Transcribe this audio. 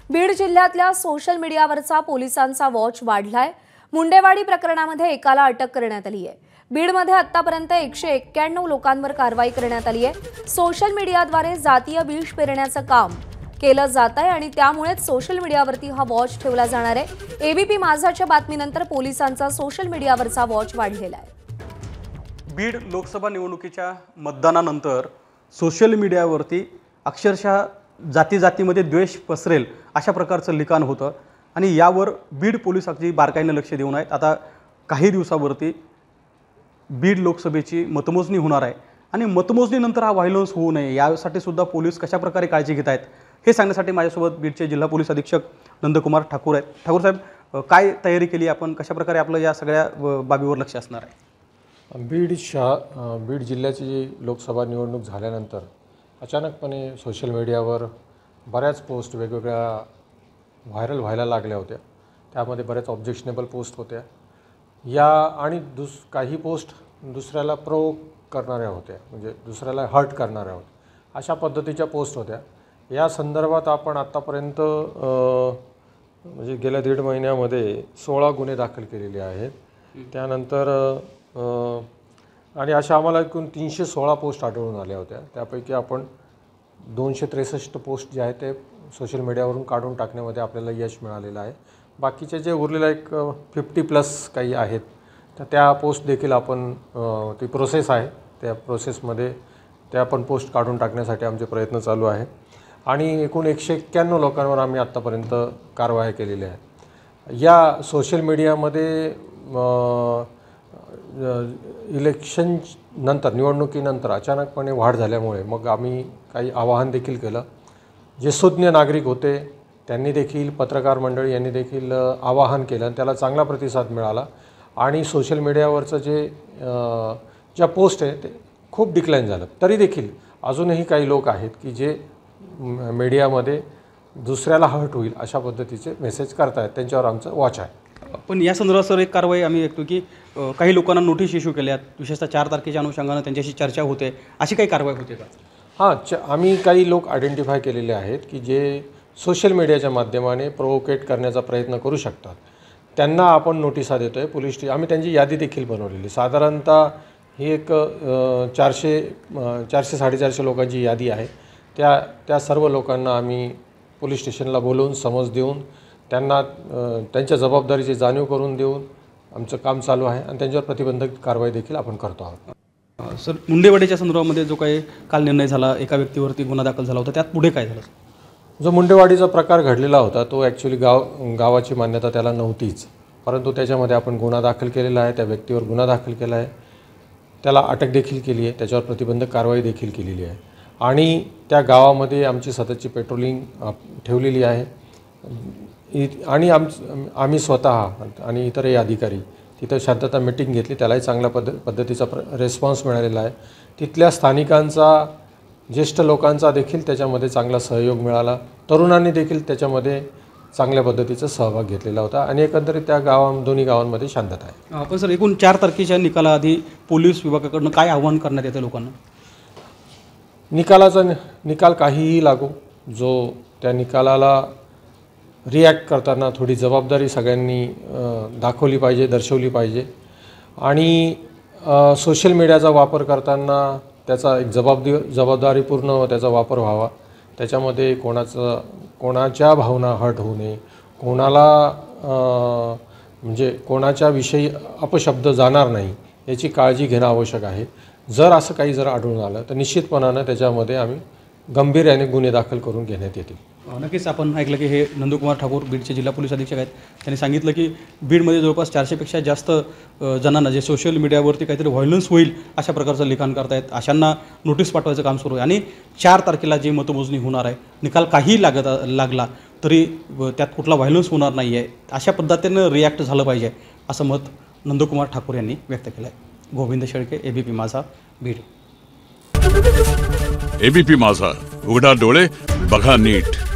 बीड जिल्ह्यातल्या सोशल मीडियावरचा पोलिसांचा वॉच वाढलाय। मुंडेवाडी प्रकरणामध्ये एकाला अटक करण्यात आली आहे। बीडमध्ये आतापर्यंत 191 लोकांवर कारवाई करण्यात आली आहे। सोशल मीडियाद्वारे जातीय विष पेरण्याचं काम केलं जात आहे आणि त्यामुळेच सोशल मीडियावरती हा वॉच ठेवला जाणार आहे। एबीपी माझाच्या बातमीनंतर पोलिसांचा सोशल मीडियावरचा वॉच वाढलेला आहे। बीड लोकसभा निवडणुकीच्या मतदानानंतर सोशल मीडियावरती अक्षरशः जातीमध्ये द्वेष पसरेल अशा प्रकारचं लिखाण होतं आणि यावर बीड पोलीस अगदी बारकाईने लक्ष देऊन आहेत। आता काही दिवसावरती बीड लोकसभेची मतमोजणी होणार आहे आणि मतमोजणीनंतर हा व्हायलन्स होऊ नये यासाठी सुद्धा पोलीस कशा प्रकारे काळजी घेत आहेत हे सांगण्यासाठी माझ्यासोबत बीडचे जिल्हा पोलीस अधीक्षक नंदकुमार ठाकूर आहेत। ठाकूर साहेब, काय तयारी केली आपण, कशा प्रकारे आपलं या सगळ्या बाबीवर लक्ष असणार आहे? बीड जिल्ह्याची जी लोकसभा निवडणूक झाल्यानंतर अचानकपणे सोशल मीडियावर बऱ्याच पोस्ट वेगवेगळ्या व्हायरल व्हायला लागल्या होत्या। त्यामध्ये बऱ्याच ऑब्जेक्शनेबल पोस्ट होत्या या आणि काही पोस्ट दुसऱ्याला प्रोवोक करणाऱ्या होत्या, म्हणजे दुसऱ्याला हर्ट करणाऱ्या होत्या, अशा पद्धतीच्या पोस्ट होत्या। या संदर्भात आपण आत्तापर्यंत म्हणजे गेल्या 1.5 महिन्यामध्ये 16 गुन्हे दाखल केलेले आहेत। त्यानंतर आणि अशा आम्हाला एकूण 316 पोस्ट आढळून आल्या होत्या। त्यापैकी आपण 263 पोस्ट जे आहेत ते सोशल मीडियावरून काढून टाकण्यामध्ये आपल्याला यश मिळालेलं आहे। बाकीचे जे उरलेला एक 50+ काही आहेत तर त्या पोस्ट देखील आपण ती प्रोसेस आहे, त्या प्रोसेसमध्ये त्या पण पोस्ट काढून टाकण्यासाठी आमचे प्रयत्न चालू आहे आणि एकूण 191 लोकांवर आम्ही आत्तापर्यंत कारवाई केलेली आहे। या सोशल मीडियामध्ये इलेक्शन नंतर निवडणुकीनंतर अचानकपणे वाढ झाल्यामुळे मग आम्ही काही आवाहन देखील केलं। जे सुज्ञ नागरिक होते त्यांनी देखील, पत्रकार मंडळी यांनी देखील आवाहन केलं, त्याला चांगला प्रतिसाद मिळाला आणि सोशल मीडियावरचं ज्या पोस्ट आहे ते खूप डिक्लाइन झालं। तरी देखील अजूनही काही लोक आहेत की जे मीडियामध्ये दुसऱ्याला हर्ट होईल अशा पद्धतीचे मेसेज करतायत, त्यांच्यावर आमचं वॉच आहे। पण या संदर्भात सर एक कारवाई आम्ही ऐकतो की काही लोकांना नोटीस इश्यू केल्यात, विशेषतः 4 तारखेच्या अनुषंगाने त्यांच्याशी चर्चा होते, अशी काही कारवाई होते का? हां, आम्ही काही लोक आयडेंटिफाय केलेले आहेत की जे सोशल मीडियाच्या माध्यमाने प्रोवोकेट करण्याचा प्रयत्न करू शकतात। त्यांना आपण नोटिसा देतो आहे। पोलीस आम्ही त्यांची यादी देखील बनवलेली, साधारणतः ही एक 400-450 लोकांची यादी आहे। त्या सर्व लोकांना आम्ही पोलीस स्टेशनला बोलवून समज देऊन त्यांना त्यांच्या जबाबदारीची जाणीव करून देऊन आमचं काम चालू आहे आणि त्यांच्यावर प्रतिबंधक कारवाई देखील आपण करतो आहोत। सर, मुंडेवाडीच्या संदर्भामध्ये जो काही काल निर्णय झाला, एका व्यक्तीवरती गुन्हा दाखल झाला होता, त्यात पुढे काय झालं? जो मुंडेवाडीचा प्रकार घडलेला होता तो ॲक्च्युली गावाची मान्यता त्याला नव्हतीच, परंतु त्याच्यामध्ये आपण गुन्हा दाखल केलेला आहे, त्या व्यक्तीवर गुन्हा दाखल केला आहे, त्याला अटक देखील केली आहे, त्याच्यावर प्रतिबंधक कारवाई देखील केलेली आहे आणि त्या गावामध्ये आमची सततची पेट्रोलिंग ठेवलेली आहे आणि आम्ही स्वतः आणि इतरही अधिकारी तिथं शांतता मीटिंग घेतली, त्यालाही चांगल्या पद्धतीचा रिस्पॉन्स मिळालेला आहे। तिथल्या स्थानिकांचा, ज्येष्ठ लोकांचा देखील त्याच्यामध्ये चांगला सहयोग मिळाला, तरुणांनी देखील त्याच्यामध्ये चांगल्या पद्धतीचा सहभाग घेतलेला होता आणि एकंदरीत त्या दोन्ही गावांमध्ये शांतता आहे। आपण सर, एकूण 4 तारखेच्या निकालाआधी पोलीस विभागाकडून काय आव्हान करण्यात येतं लोकांना? निकालाचा निकाल काहीही लागो, जो त्या निकालाला रिॲक्ट करताना थोडी जबाबदारी सगळ्यांनी दाखवली पाहिजे, दर्शवली पाहिजे आणि सोशल मीडियाचा वापर करताना त्याचा एक जबाबदारीपूर्ण त्याचा वापर व्हावा। त्याच्यामध्ये कोणाच्या भावना हर्ट होऊ नये, म्हणजे कोणाच्या विषयी अपशब्द जाणार नाही याची काळजी घेणं आवश्यक आहे। जर असं काही आढळून आलं तर निश्चितपणानं त्याच्यामध्ये आम्ही गंभीर्याने गुन्हे दाखल करून घेण्यात येतील। नक्कीच आपण ऐकलं की हे नंदकुमार ठाकूर बीडचे जिल्हा पोलीस अधीक्षक आहेत। त्यांनी सांगितलं की बीडमध्ये जवळपास 400पेक्षा जास्त जणांना जे सोशल मीडियावरती काहीतरी व्हायलन्स होईल अशा प्रकारचं लिखाण करतायत, अशांना नोटीस पाठवायचं काम सुरू आहे आणि 4 तारखेला जी मतमोजणी होणार आहे, निकाल काही लागला तरी त्यात कुठला व्हायलन्स होणार नाही आहे, अशा पद्धतीनं रिॲक्ट झालं पाहिजे असं मत नंदकुमार ठाकूर यांनी व्यक्त केलं आहे। गोविंद शेळके, एबीपी माझा, बीड। एबीपी माझा, उघडा डोळे बघा नीट।